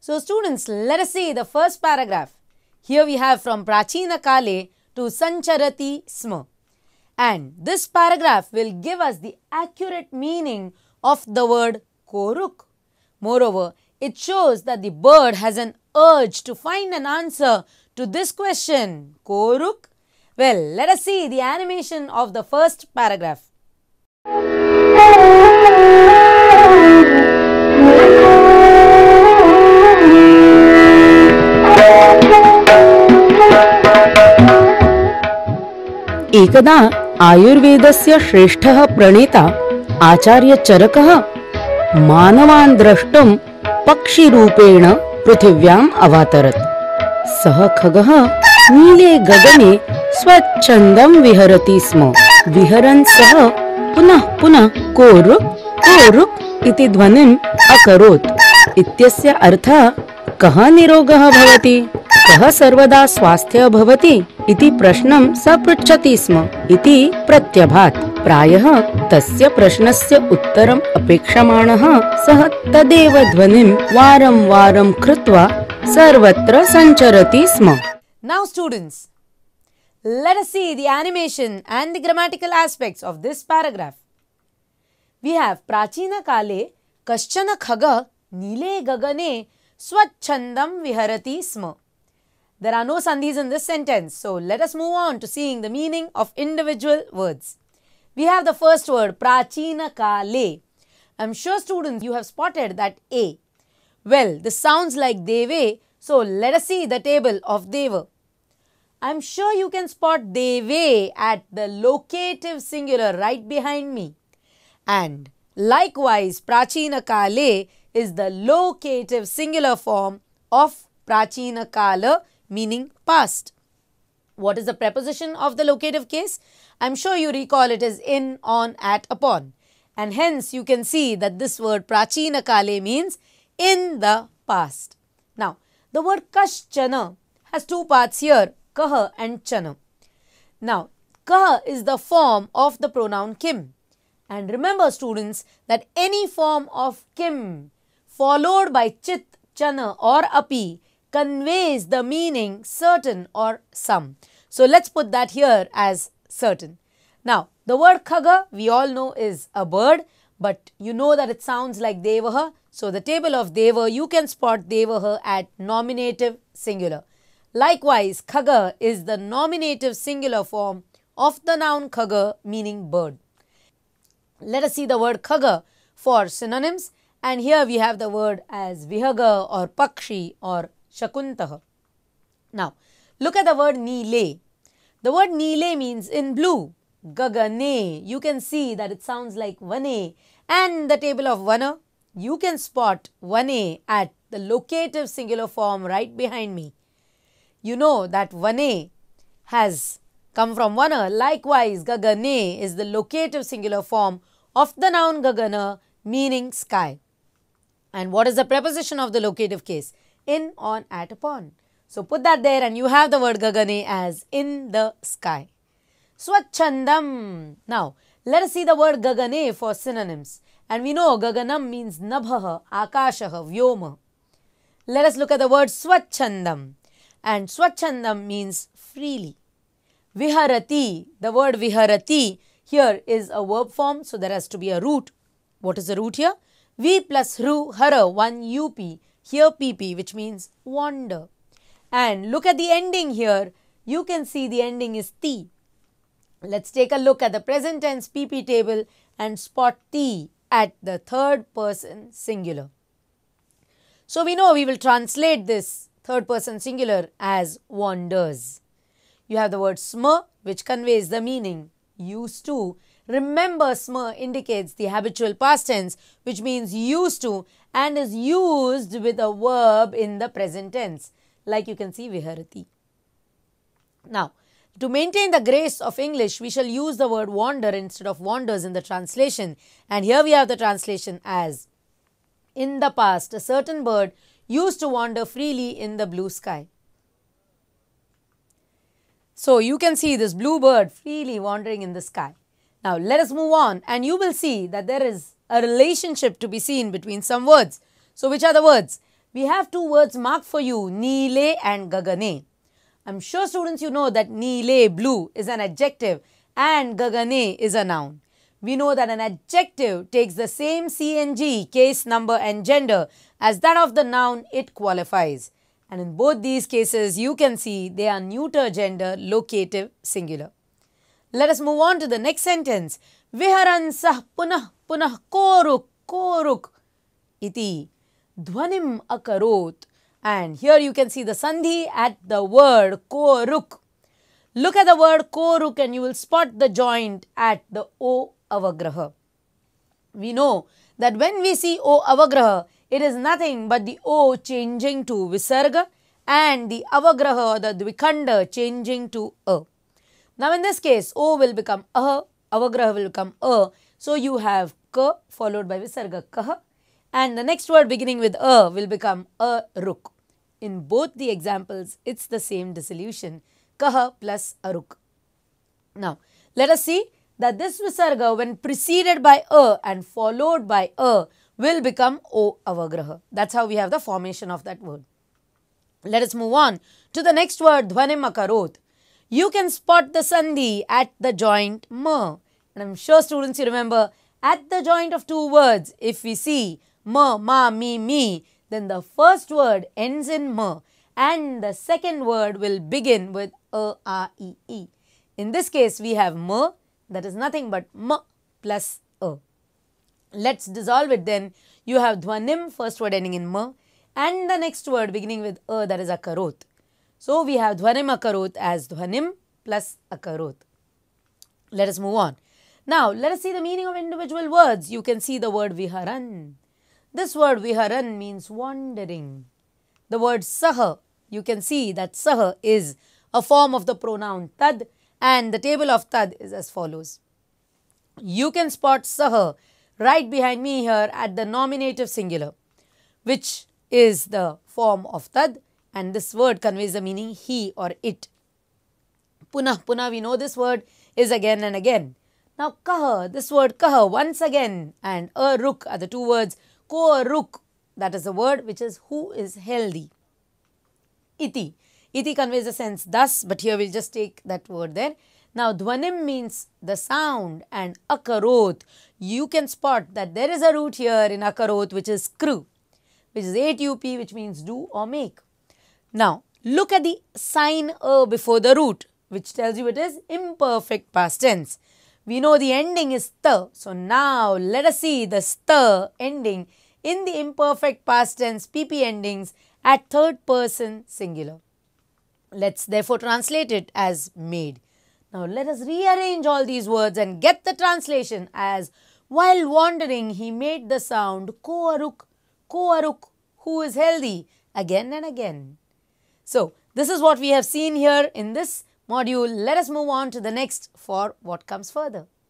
So students, let us see the first paragraph. Here we have from Prachina Kale to Sancharati Sma. And this paragraph will give us the accurate meaning of the word koruk. Moreover, it shows that the bird has an urge to find an answer to this question, koruk. Well, let us see the animation of the first paragraph. एकदा आयुर्वेदस्य श्रेष्ठः प्रणेता आचार्य चरकः मानवान् द्रष्टुं पक्षिरूपेण पृथिव्याम् अवतरत्। सः खगः नीले गगने स्वच्छन्दं विहरति स्म। विहरन् सः पुनः पुनः कोरुक् कोरुक् इति ध्वनिम् अकरोत्। इत्यस्य अर्थः कः निरोगः भवति, कः सर्वदा स्वस्थः भवति इति प्रश्नं स पृच्छति स्म इति प्रत्यभात्। प्रायः तस्य प्रश्नस्य उत्तरम् अपेक्षमाणः सः तदेव ध्वनिं वारं वारं कृत्वा सर्वत्र सञ्चरति स्म। Now students, let us see the animation and the grammatical aspects of this paragraph. We have Prachina Kale Kaschana Khaga Nile Gagane Swachandam Viharati Sma. There are no sandhis in this sentence, so let us move on to seeing the meaning of individual words. We have the first word, Prachina Kale. I am sure students you have spotted that A. Well, this sounds like Deve, so let us see the table of Deva. I am sure you can spot Deve at the locative singular right behind me. And likewise, Prachina Kale is the locative singular form of Prachina Kala, meaning past. What is the preposition of the locative case? I am sure you recall it is in, on, at, upon. And hence you can see that this word Prachina Kale means in the past. Now, the word Kaschana has two parts here, Kaha and Chana. Now, Kaha is the form of the pronoun Kim. And remember students that any form of Kim followed by Chit, Chana or Api conveys the meaning certain or some. So let's put that here as certain. Now, the word Khaga we all know is a bird, but you know that it sounds like Devaha. So the table of Deva, you can spot Devaha at nominative singular. Likewise, Khaga is the nominative singular form of the noun Khaga, meaning bird. Let us see the word Khaga for synonyms, and here we have the word as Vihaga or Pakshi or Shakuntaha. Now, look at the word Nile. The word Nile means in blue. Gagane, you can see that it sounds like Vane, and the table of Vana, you can spot Vane at the locative singular form right behind me. You know that Vane has come from Vana. Likewise, Gagane is the locative singular form of the noun Gagana, meaning sky. And what is the preposition of the locative case? In, on, at, upon. So put that there and you have the word Gagane as in the sky. Swachandam. Now, let us see the word Gagane for synonyms. And we know Gaganam means Nabhaha, Akashaha, Vyoma. Let us look at the word Swachandam. And Swachandam means freely. Viharati, the word Viharati here is a verb form, so there has to be a root. What is the root here? V plus Ru, Hara, one UP, here PP, which means wander. And look at the ending here. You can see the ending is Ti. Let's take a look at the present tense PP table and spot Ti at the third person singular. So we know we will translate this third person singular as wanders. You have the word Sma, which conveys the meaning used to. Remember, Sma indicates the habitual past tense, which means used to and is used with a verb in the present tense, like you can see Viharati. Now, to maintain the grace of English, we shall use the word wander instead of wanders in the translation. And here we have the translation as, in the past, a certain bird used to wander freely in the blue sky. So you can see this blue bird freely wandering in the sky. Now let us move on and you will see that there is a relationship to be seen between some words. So which are the words? We have two words marked for you, Neele and Gagane. I'm sure students you know that Neele, blue, is an adjective and Gagane is a noun. We know that an adjective takes the same CNG, case, number and gender as that of the noun it qualifies. And in both these cases, you can see they are neuter gender, locative, singular. Let us move on to the next sentence. Viharan sah punah punah koruk iti dhvanim akarot. And here you can see the sandhi at the word koruk. Look at the word koruk and you will spot the joint at the O avagraha. We know that when we see O avagraha, it is nothing but the O changing to visarga and the avagraha, the dvikanda, changing to A. Now in this case, O will become A, avagraha will become A. So you have Ka followed by visarga Kaha, and the next word beginning with A will become Aruk. In both the examples, it's the same dissolution, Kaha plus Aruk. Now, let us see that this visarga, when preceded by A and followed by A, will become O avagraha. That's how we have the formation of that word. Let us move on to the next word, dhvanim akarot. You can spot the sandhi at the joint ma. And I'm sure students you remember, at the joint of two words, if we see ma, ma, mi, then the first word ends in ma and the second word will begin with a, e. In this case, we have ma, that is nothing but ma plus a. Let's dissolve it then. You have dhvanim, first word ending in ma, and the next word beginning with a, that is akarot. So we have dhvanim akarot as dhvanim plus akarot. Let us move on. Now let us see the meaning of individual words. You can see the word viharan. This word viharan means wandering. The word saha, you can see that saha is a form of the pronoun tad, and the table of tad is as follows. You can spot saha right behind me here at the nominative singular, which is the form of tad, and this word conveys the meaning he or it. Punah, punah, we know this word is again and again. Now kaha, this word kaha once again, and aruk are the two words. Koruk, that is the word which is who is healthy. Iti, iti conveys the sense thus, but here we'll just take that word there. Now dhvanim means the sound, and akarot, you can spot that there is a root here in akarot which is kru, which is atup, which means do or make. Now look at the sign a before the root, which tells you it is imperfect past tense. We know the ending is sta. So now let us see the sta ending in the imperfect past tense PP endings at third person singular. Let's therefore translate it as made. Now let us rearrange all these words and get the translation as while wandering he made the sound koaruk, koaruk, who is healthy, again and again. So this is what we have seen here in this module. Let us move on to the next for what comes further.